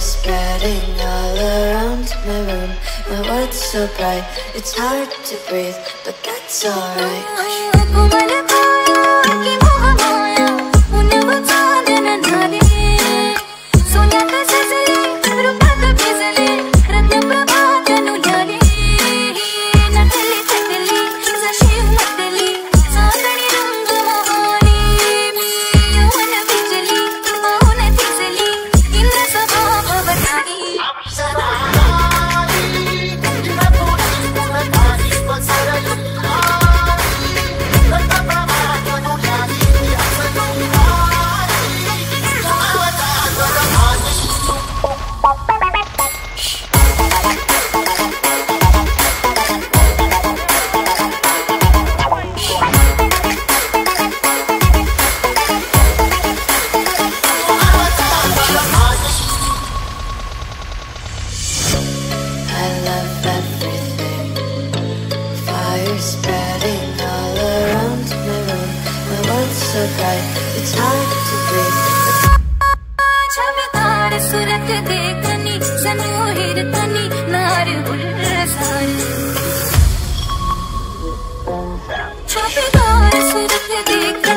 spreading all around my room. My world's so bright, it's hard to breathe, but that's alright. Spreading all around my room. My world's so bright, it's hard to breathe. Surat dekani, sanohir tani, nar ulsan. Chapedar surat dekani.